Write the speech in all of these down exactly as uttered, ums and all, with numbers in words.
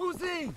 Who's he?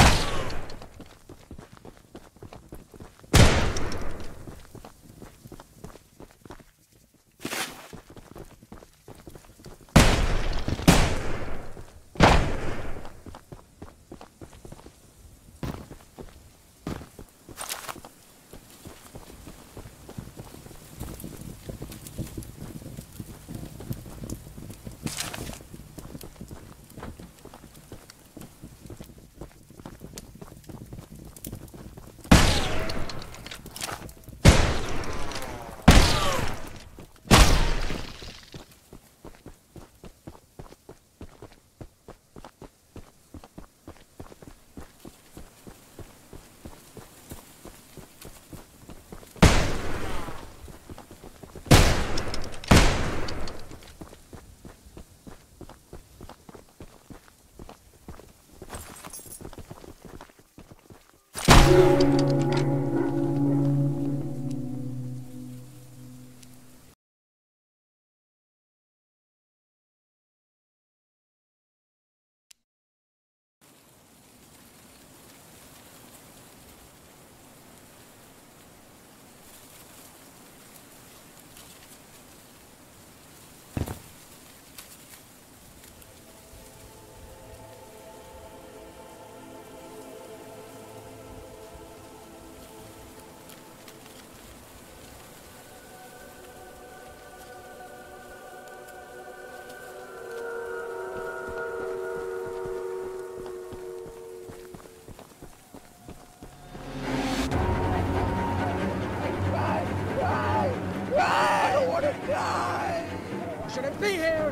Shouldn't be here!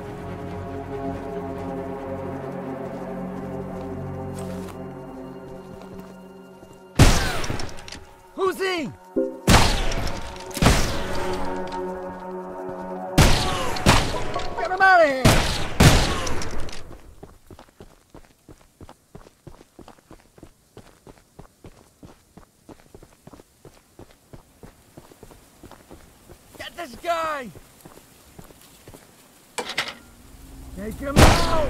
Who's he? Get him out of here! Get this guy! Take him out!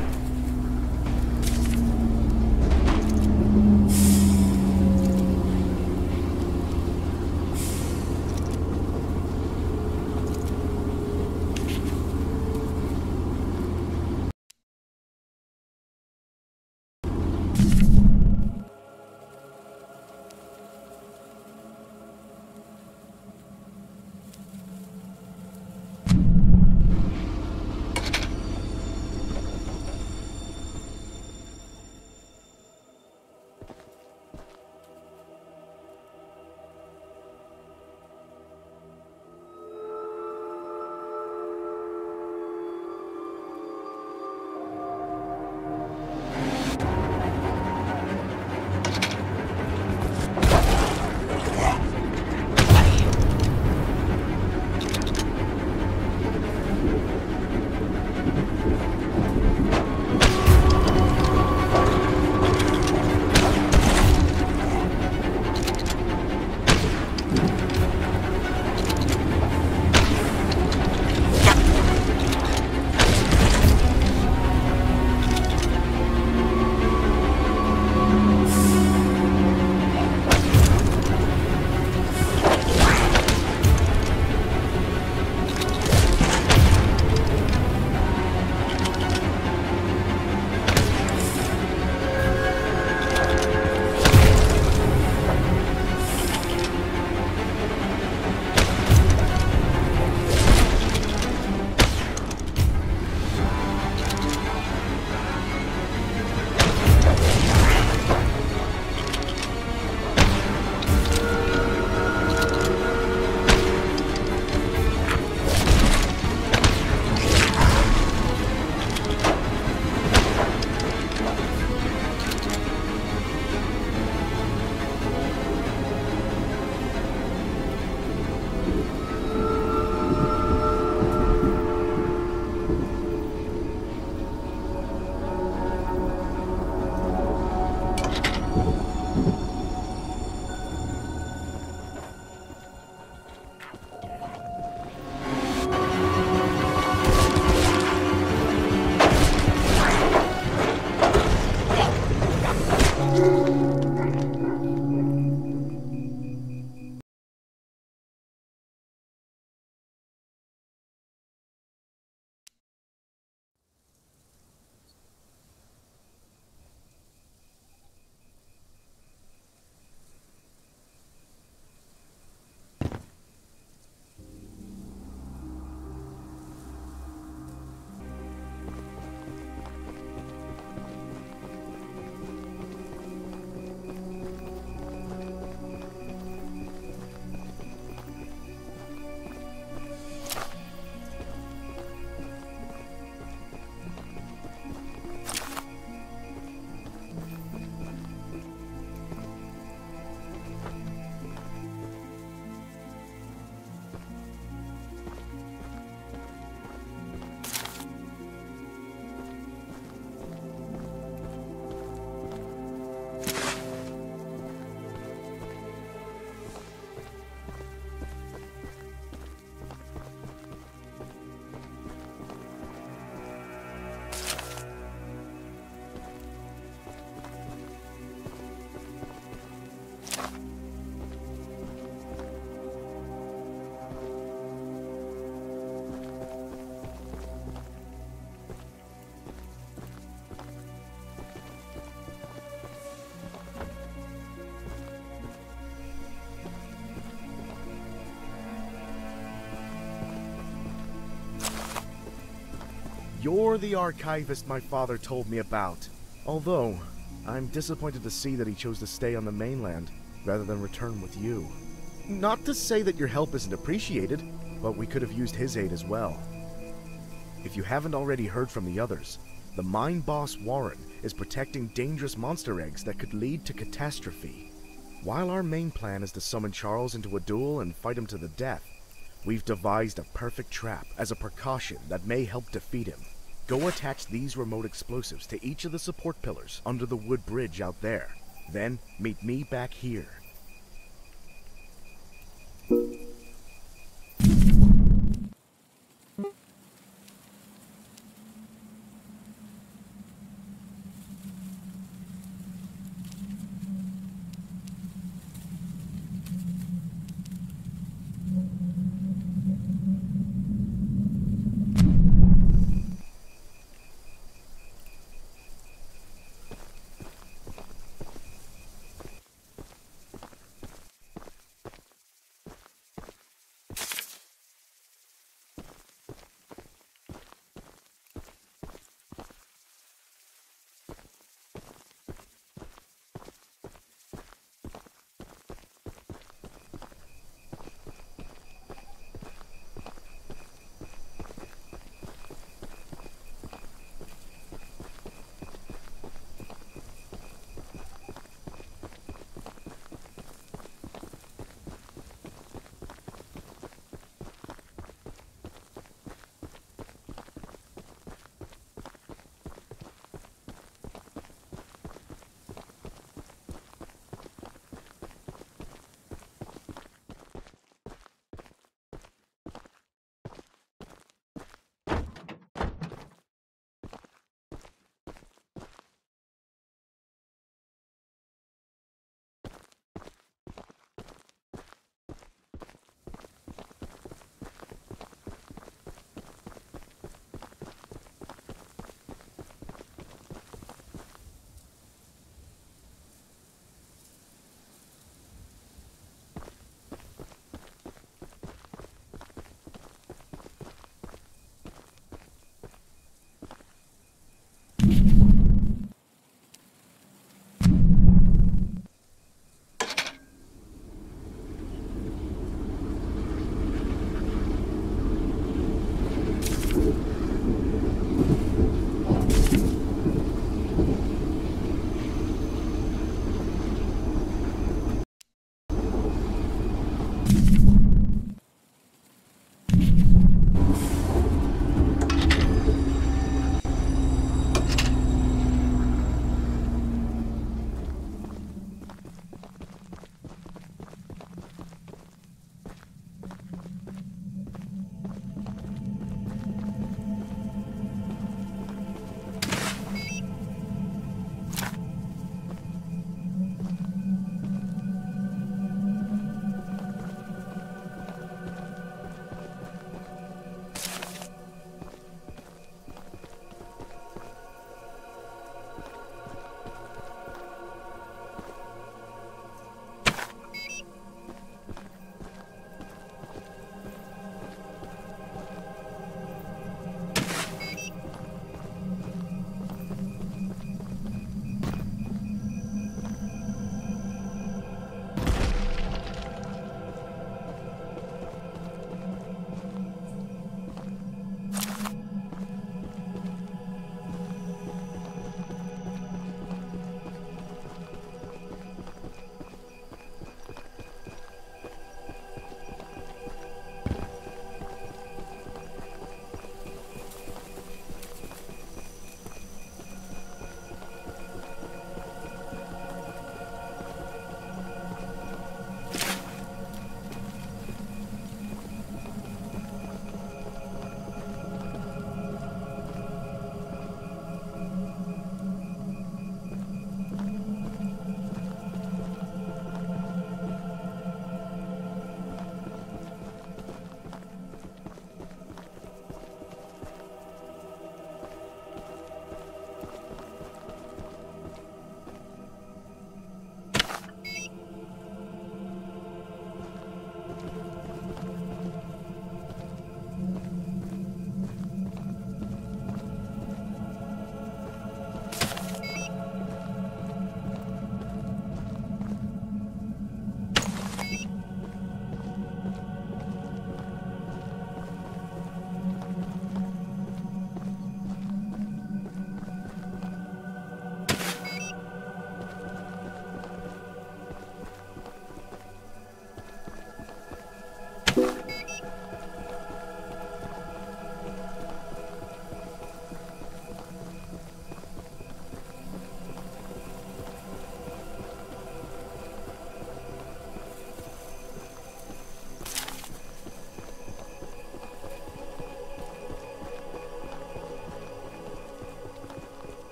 You're the archivist my father told me about. Although, I'm disappointed to see that he chose to stay on the mainland rather than return with you. Not to say that your help isn't appreciated, but we could have used his aid as well. If you haven't already heard from the others, the mine boss Warren is protecting dangerous monster eggs that could lead to catastrophe. While our main plan is to summon Charles into a duel and fight him to the death, we've devised a perfect trap as a precaution that may help defeat him. Go attach these remote explosives to each of the support pillars under the wood bridge out there. Then meet me back here.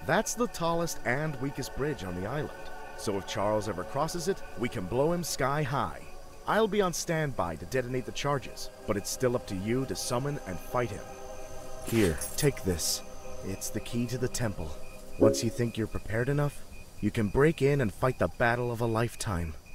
That's the tallest and weakest bridge on the island. So if Charles ever crosses it, we can blow him sky high. I'll be on standby to detonate the charges, but it's still up to you to summon and fight him. Here, take this. It's the key to the temple. Once you think you're prepared enough, you can break in and fight the battle of a lifetime.